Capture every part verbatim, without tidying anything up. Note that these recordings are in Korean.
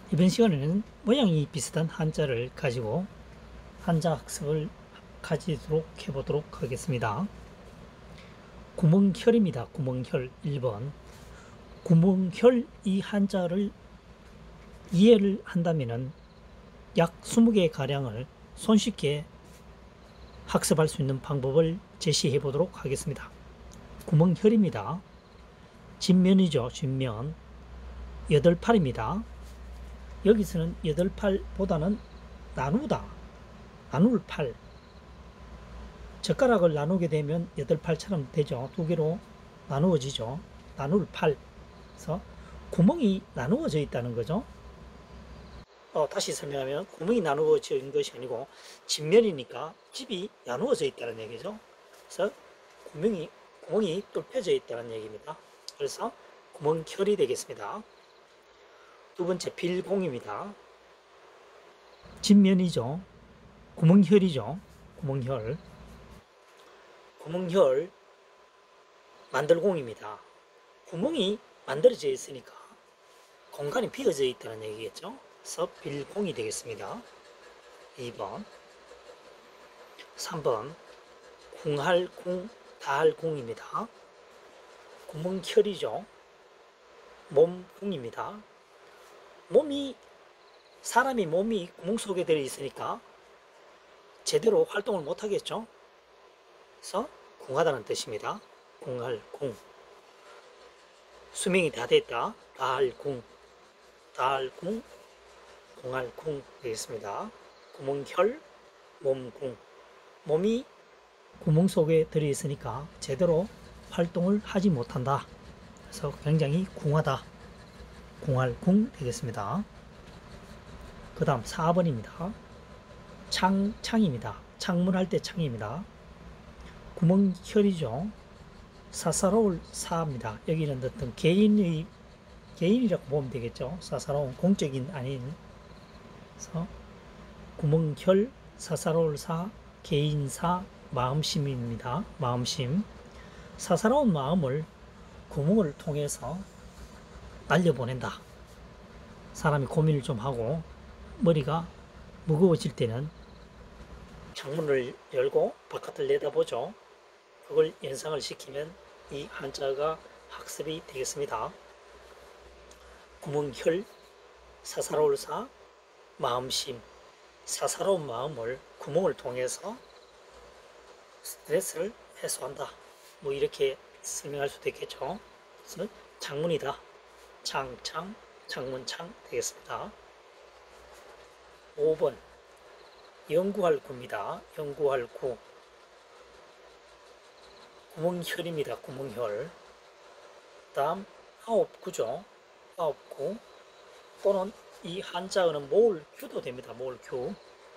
이번 시간에는 모양이 비슷한 한자를 가지고 한자 학습을 가지도록 해보도록 하겠습니다. 구멍혈입니다. 구멍혈 일 번. 구멍혈 이 한자를 이해를 한다면 약 스무 개 가량을 손쉽게 학습할 수 있는 방법을 제시해 보도록 하겠습니다. 구멍혈입니다. 진면이죠. 진면. 여덟 팔입니다. 여기서는 여덟 팔보다는 나누다, 나눌 팔. 젓가락을 나누게 되면 여덟 팔처럼 되죠. 두 개로 나누어지죠. 나눌 팔. 그래서 구멍이 나누어져 있다는 거죠. 어, 다시 설명하면 구멍이 나누어져 있는 것이 아니고 집면이니까 집이 나누어져 있다는 얘기죠. 그래서 구멍이, 구멍이 뚫혀져 있다는 얘기입니다. 그래서 구멍혈이 되겠습니다. 두 번째 빌공입니다. 진면이죠. 구멍혈이죠. 구멍혈. 구멍혈 만들공입니다. 구멍이 만들어져 있으니까 공간이 비어져 있다는 얘기겠죠. 그래서 빌공이 되겠습니다. 이 번. 삼 번 궁할궁 다할궁입니다. 구멍혈이죠. 몸궁입니다. 몸이 사람이 몸이 구멍 속에 들어 있으니까 제대로 활동을 못 하겠죠. 그래서 궁하다는 뜻입니다. 궁할 궁. 수명이 다 됐다. 다할 궁. 다할 궁. 궁할 궁 되겠습니다. 구멍혈, 몸궁. 몸이 구멍 속에 들어 있으니까 제대로 활동을 하지 못한다. 그래서 굉장히 궁하다. 궁할궁 되겠습니다. 그 다음 사 번입니다. 창, 창입니다. 창문할 때 창입니다. 구멍혈이죠. 사사로울 사입니다. 여기는 어떤 개인의, 개인이라고 보면 되겠죠. 사사로운 공적인 아닌. 그래서 구멍혈, 사사로울 사, 개인사, 마음심입니다. 마음심. 사사로운 마음을 구멍을 통해서 날려보낸다. 사람이 고민을 좀 하고 머리가 무거워질 때는 창문을 열고 바깥을 내다보죠. 그걸 연상을 시키면 이 한자가 학습이 되겠습니다. 구멍혈, 사사로울 사, 마음심. 사사로운 마음을 구멍을 통해서 스트레스를 해소한다. 뭐 이렇게 설명할 수도 있겠죠. 그래서 창문이다. 창창, 창문창 되겠습니다. 오 번 연구할 구입니다. 연구할 구. 구멍혈입니다. 구멍혈. 다음 아홉 구죠. 아홉 구 또는 이 한자어는 모을규도 됩니다. 모을규.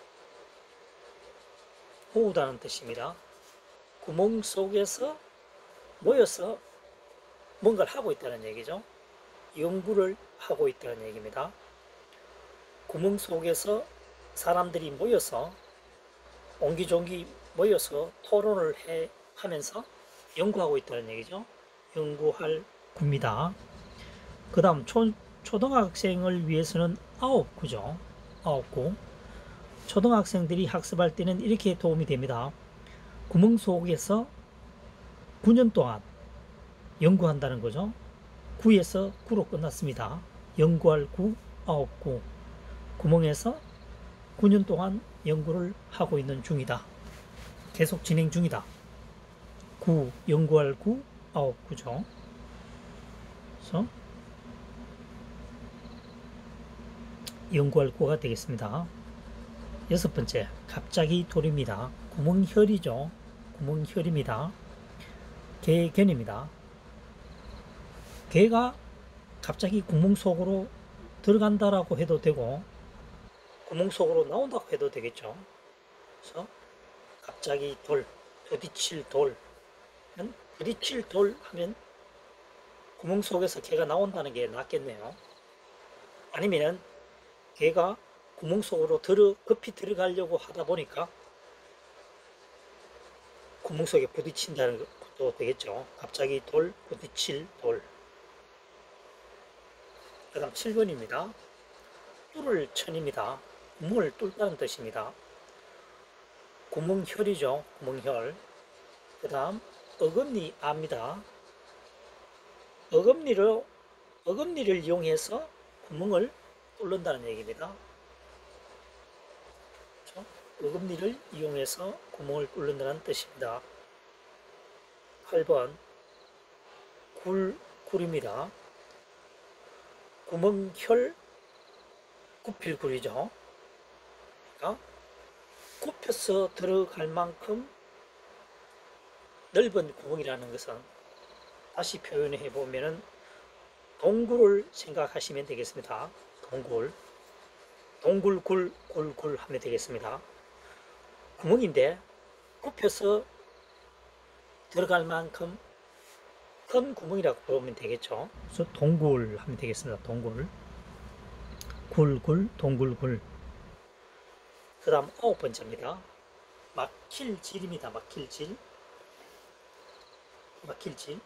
모으다는 뜻입니다. 구멍 속에서 모여서 뭔가를 하고 있다는 얘기죠. 연구를 하고 있다는 얘기입니다. 구멍 속에서 사람들이 모여서 옹기종기 모여서 토론을 해 하면서 연구하고 있다는 얘기죠. 연구할 구입니다. 그 다음 초, 초등학생을 위해서는 아홉 구죠. 아홉 구. 초등학생들이 학습할 때는 이렇게 도움이 됩니다. 구멍 속에서 구 년 동안 연구한다는 거죠. 구에서 구로 끝났습니다. 연구할 구, 아홉 구. 구멍에서 구 년 동안 연구를 하고 있는 중이다. 계속 진행 중이다. 구, 연구할 구, 아홉 구죠. 그래서 연구할 구가 되겠습니다. 여섯 번째, 갑자기 돌입니다. 구멍혈이죠. 구멍혈입니다. 개견입니다. 개가 갑자기 구멍 속으로 들어간다라고 해도 되고 구멍 속으로 나온다고 해도 되겠죠. 그래서 갑자기 돌, 부딪힐 돌. 부딪힐 돌 하면 구멍 속에서 개가 나온다는 게 낫겠네요. 아니면 개가 구멍 속으로 들어, 급히 들어가려고 하다 보니까 구멍 속에 부딪힌다는 것도 되겠죠. 갑자기 돌, 부딪힐 돌. 그 다음 칠 번입니다. 뚫을 천입니다. 구멍을 뚫다는 뜻입니다. 구멍혈이죠. 구멍혈. 그 다음 어금니 앞니다. 어금니를, 어금니를 이용해서 구멍을 뚫는다는 얘기입니다. 그렇죠? 어금니를 이용해서 구멍을 뚫는다는 뜻입니다. 팔 번 굴, 굴입니다. 구멍혈 구필굴이죠. 그러니까 굽혀서 들어갈 만큼 넓은 구멍이라는 것은 다시 표현해 보면은 동굴을 생각하시면 되겠습니다. 동굴. 동굴, 굴, 굴, 굴 하면 되겠습니다. 구멍인데 굽혀서 들어갈 만큼 큰 구멍이라고 보면 되겠죠. 그래서 동굴 하면 되겠습니다. 동굴. 굴, 굴, 동굴, 굴. 그 다음 아홉 번째입니다. 막힐 질입니다. 막힐 질. 막힐 질.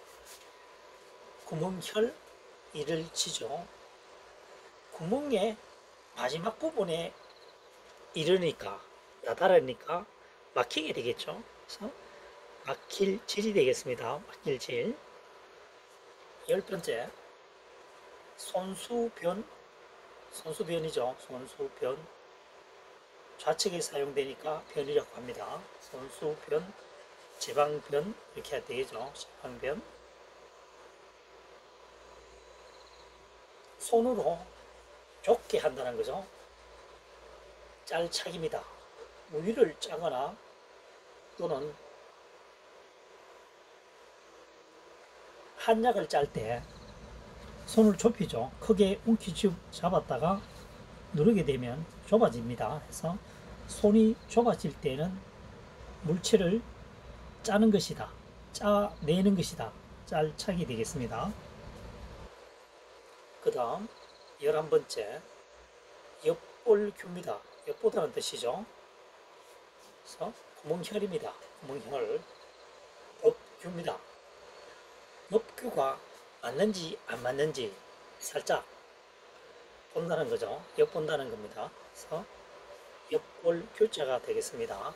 구멍혈 이를 치죠. 구멍의 마지막 부분에 이르니까, 나달으니까 막히게 되겠죠. 그래서 막힐 질이 되겠습니다. 막힐 질. 열 번째, 손수변. 손수변이죠. 손수변. 좌측에 사용되니까 변이라고 합니다. 손수변, 제방변 이렇게 해야 되겠죠. 제방변. 손으로 좁게 한다는 거죠. 짤착입니다. 위를 짜거나 또는 한약을 짤 때 손을 좁히죠. 크게 움켜쥐 잡았다가 누르게 되면 좁아집니다. 그래서 손이 좁아질 때는 물체를 짜는 것이다. 짜내는 것이다. 짤착이 되겠습니다. 그 다음 열한 번째 엿볼규입니다. 엿보다는 뜻이죠. 그래서 구멍혈입니다. 구멍혈. 법규입니다. 엽규가 맞는지 안 맞는지 살짝 본다는 거죠. 엿본다는 겁니다. 그래서 엿볼 교자가 되겠습니다.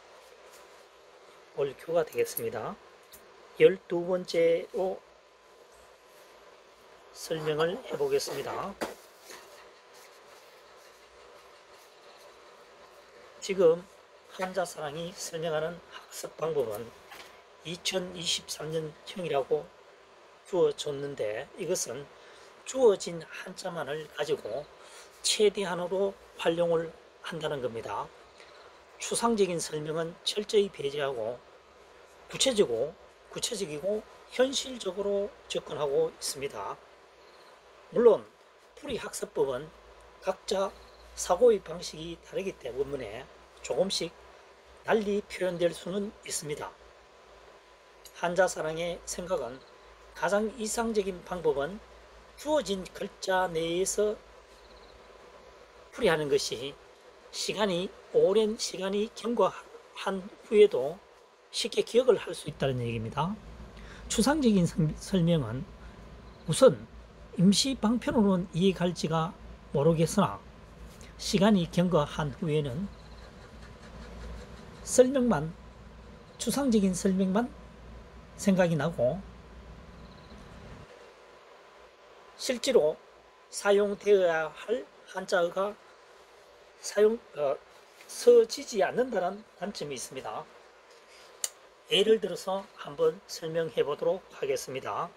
엿볼 교가 되겠습니다. 열두 번째로 설명을 해보겠습니다. 지금 한자사랑이 설명하는 학습 방법은 이천이십삼 년형이라고 주어졌는데 이것은 주어진 한자만을 가지고 최대한으로 활용을 한다는 겁니다. 추상적인 설명은 철저히 배제하고 구체적이고 구체적이고 현실적으로 접근하고 있습니다. 물론 풀이학습법은 각자 사고의 방식이 다르기 때문에 조금씩 달리 표현될 수는 있습니다. 한자사랑의 생각은 가장 이상적인 방법은 주어진 글자 내에서 풀이하는 것이 시간이 오랜 시간이 경과한 후에도 쉽게 기억을 할 수 있다는 얘기입니다. 추상적인 설명은 우선 임시 방편으로는 이해갈지가 모르겠으나 시간이 경과한 후에는 설명만 추상적인 설명만 생각이 나고 실제로 사용되어야 할 한자어가 사용 어, 써지지 않는다는 단점이 있습니다. 예를 들어서 한번 설명해 보도록 하겠습니다.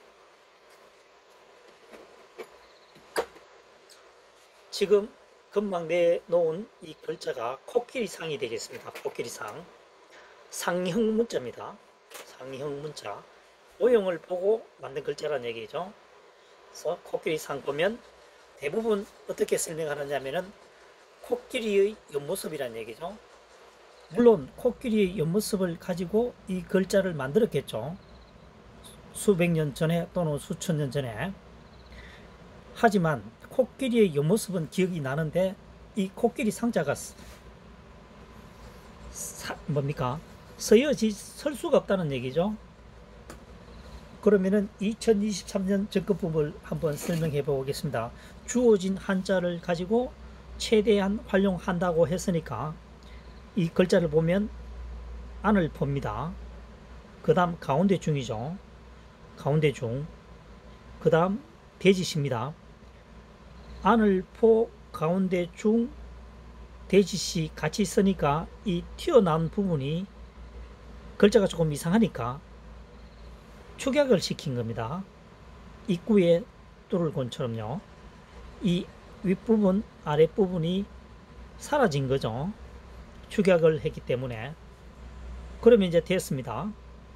지금 금방 내놓은 이 글자가 코끼리상이 되겠습니다. 코끼리상. 상형 문자입니다. 상형 문자. 오형을 보고 만든 글자라는 얘기죠. 그래서 코끼리상 보면 대부분 어떻게 설명하느냐면은 코끼리의 옆모습이라는 얘기죠. 물론 코끼리의 옆모습을 가지고 이 글자를 만들었겠죠. 수백 년 전에 또는 수천 년 전에. 하지만 코끼리의 옆모습은 기억이 나는데 이 코끼리 상자가 사, 뭡니까? 서여지 설 수가 없다는 얘기죠. 그러면은 이천이십삼 년 접근법을 한번 설명해 보겠습니다. 주어진 한자를 가지고 최대한 활용한다고 했으니까 이 글자를 보면 안을 봅니다. 그 다음 가운데 중이죠. 가운데 중. 그 다음 돼지시입니다. 안을 포 가운데 중 돼지시 같이 쓰니까 이 튀어나온 부분이 글자가 조금 이상하니까 축약을 시킨 겁니다. 입구에 뚫을 곤처럼요. 이 윗부분 아랫부분이 사라진 거죠. 축약을 했기 때문에. 그러면 이제 됐습니다.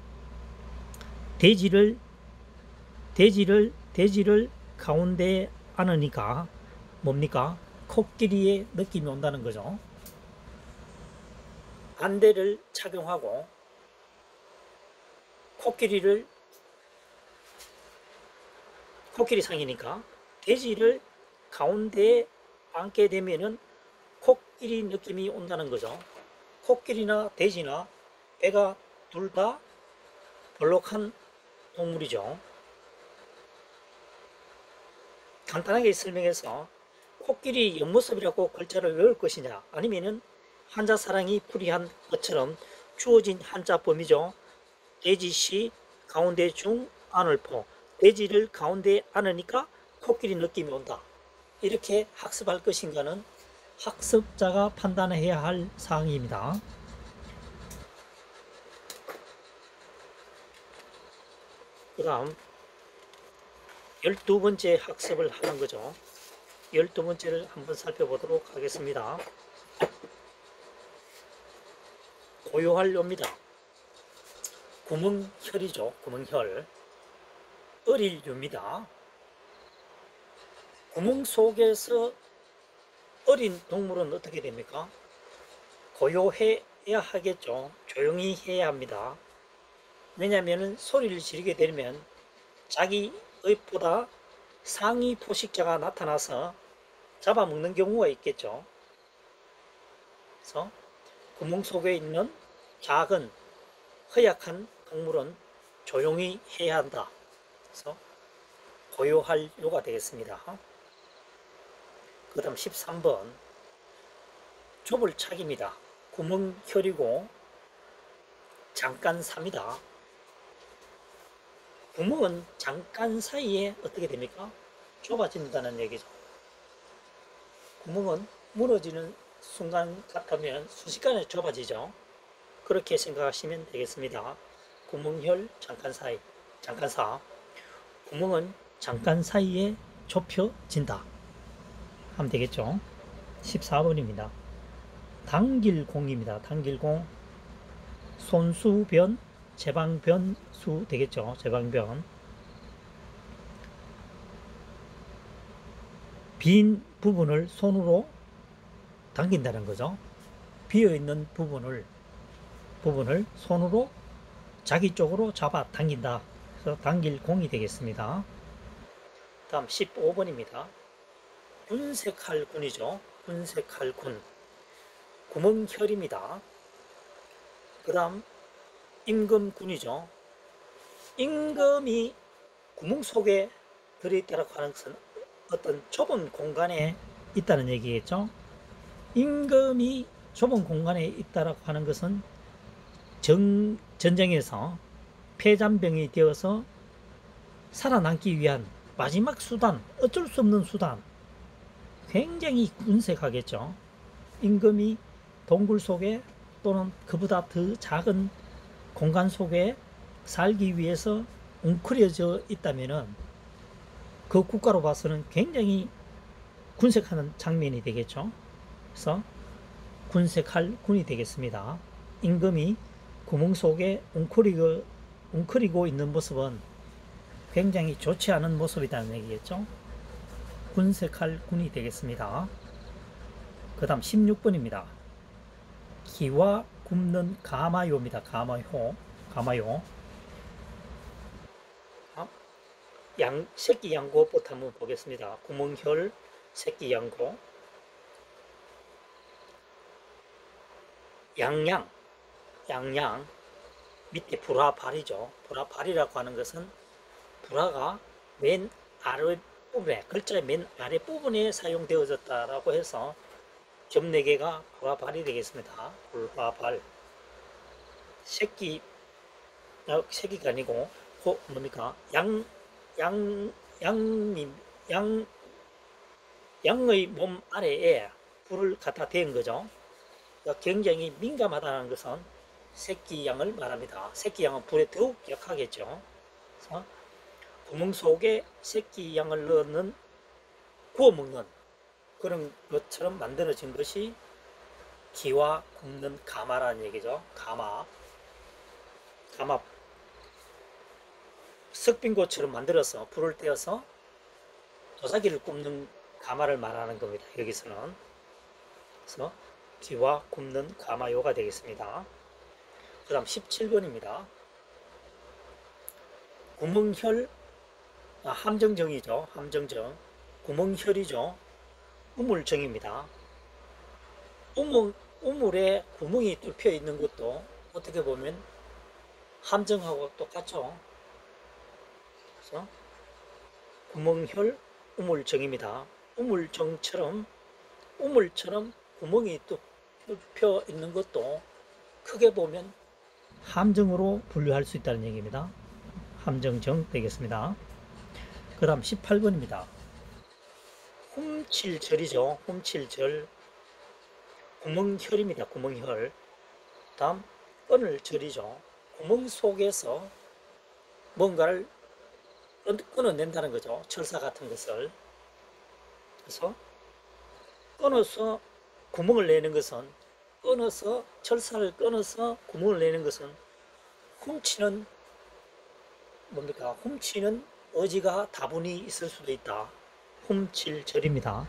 돼지를 돼지를 돼지를 가운데에 안으니까 뭡니까? 코끼리의 느낌이 온다는 거죠. 안대를 착용하고 코끼리를 코끼리 상이니까 돼지를 가운데에 앉게 되면은 코끼리 느낌이 온다는 거죠. 코끼리나 돼지나 배가 둘 다 볼록한 동물이죠. 간단하게 설명해서 코끼리 옆모습이라고 글자를 외울 것이냐 아니면은 한자 사랑이 풀이한 것처럼 주어진 한자범이죠. 돼지시 가운데 중 안을 포 돼지를 가운데 안으니까 코끼리 느낌이 온다. 이렇게 학습할 것인가는 학습자가 판단해야 할 사항입니다. 그 다음 열두 번째 학습을 하는 거죠. 열두 번째를 한번 살펴보도록 하겠습니다. 고요할 요입니다. 구멍혈이죠. 구멍혈. 어릴 요입니다. 구멍 속에서 어린 동물은 어떻게 됩니까? 고요해야 하겠죠. 조용히 해야 합니다. 왜냐하면 소리를 지르게 되면 자기의보다 상위 포식자가 나타나서 잡아먹는 경우가 있겠죠. 그래서 구멍 속에 있는 작은 허약한 동물은 조용히 해야 한다. 그래서 고요할 요가 되겠습니다. 그 다음 십삼 번 좁을 착입니다. 구멍혈이고 잠깐 삽니다. 구멍은 잠깐 사이에 어떻게 됩니까? 좁아진다는 얘기죠. 구멍은 무너지는 순간 같으면 순식간에 좁아지죠. 그렇게 생각하시면 되겠습니다. 구멍혈 잠깐 사이, 잠깐 사. 구멍은 잠깐 사이에 좁혀진다. 하면 되겠죠. 십사 번입니다. 당길공입니다. 당길공. 손수변, 제방변수 되겠죠. 제방변. 빈 부분을 손으로 당긴다는 거죠. 비어있는 부분을 부분을 손으로 자기 쪽으로 잡아 당긴다. 그래서 당길공이 되겠습니다. 다음 십오 번입니다. 군색할 군이죠. 군색할 군. 구멍혈입니다. 그 다음 임금군이죠. 임금이 구멍 속에 들어있다고 하는 것은 어떤 좁은 공간에 있다는 얘기겠죠. 임금이 좁은 공간에 있다고 하는 것은 정, 전쟁에서 폐잔병이 되어서 살아남기 위한 마지막 수단, 어쩔 수 없는 수단, 굉장히 군색하겠죠. 임금이 동굴 속에 또는 그보다 더 작은 공간 속에 살기 위해서 웅크려져 있다면은 그 국가로 봐서는 굉장히 군색하는 장면이 되겠죠. 그래서 군색할 군이 되겠습니다. 임금이 구멍 속에 웅크리고, 웅크리고 있는 모습은 굉장히 좋지 않은 모습이라는 얘기겠죠. 군색할 군이 되겠습니다. 그 다음 십육 번입니다. 기와 굽는 가마요입니다. 가마요. 가마요. 양, 새끼 양고부터 한번 보겠습니다. 구멍혈, 새끼 양고. 양양, 양양. 밑에 불화발이죠. 불화발이라고 하는 것은 불화가 맨 아랫부분에, 글자의 맨 아랫부분에 사용되어졌다라고 해서 점 네 개가 불화발이 되겠습니다. 불화발. 새끼, 아, 새끼가 아니고, 호, 뭡니까? 양, 양, 양님, 양, 양의 몸 아래에 불을 갖다 대은 거죠. 그러니까 굉장히 민감하다는 것은 새끼 양을 말합니다. 새끼 양은 불에 더욱 약하겠죠. 그래서 구멍 속에 새끼 양을 넣는, 구워 먹는 그런 것처럼 만들어진 것이 기와 굽는 가마라는 얘기죠. 가마. 가마. 석빙고처럼 만들어서 불을 떼어서 도자기를 굽는 가마를 말하는 겁니다. 여기서는. 그래서 기와 굽는 가마요가 되겠습니다. 그 다음 십칠 번입니다. 구멍혈, 아, 함정정이죠. 함정정. 구멍혈이죠. 우물정입니다. 우물, 우물에 구멍이 뚫혀 있는 것도 어떻게 보면 함정하고 똑같죠. 그래서 구멍혈 우물정입니다. 우물정처럼, 우물처럼 구멍이 뚫혀 있는 것도 크게 보면 함정으로 분류할 수 있다는 얘기입니다. 함정정 되겠습니다. 그 다음 십팔 번입니다. 훔칠절이죠. 훔칠절. 구멍혈입니다. 구멍혈. 다음 끊을절이죠. 구멍 속에서 뭔가를 끊어낸다는 거죠. 철사 같은 것을. 그래서 끊어서 구멍을 내는 것은, 끊어서 철사를 끊어서 구멍을 내는 것은 훔치는, 뭡니까? 훔치는 의지가 다분히 있을 수도 있다. 훔칠절입니다.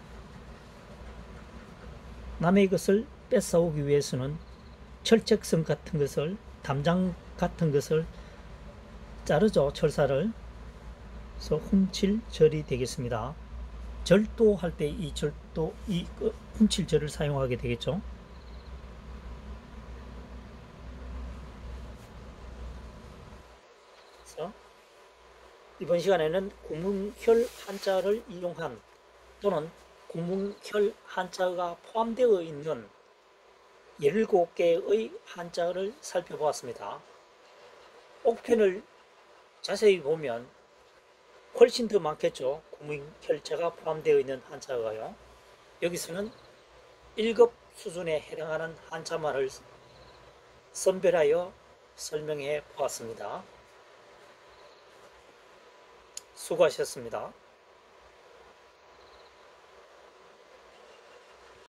남의 것을 뺏어오기 위해서는 철책성 같은 것을, 담장 같은 것을 자르죠. 철사를. 그래서 훔칠절이 되겠습니다. 절도할 때 이 절도, 이 훔칠절을 사용하게 되겠죠. 그래서 이번 시간에는 구문혈 한자를 이용한, 또는 구문혈 한자가 포함되어 있는 열일곱 개의 한자를 살펴보았습니다. 옥편을 자세히 보면 훨씬 더 많겠죠. 구문혈자가 포함되어 있는 한자가요. 여기서는 일 급 수준에 해당하는 한자말을 선별하여 설명해 보았습니다. 수고하셨습니다.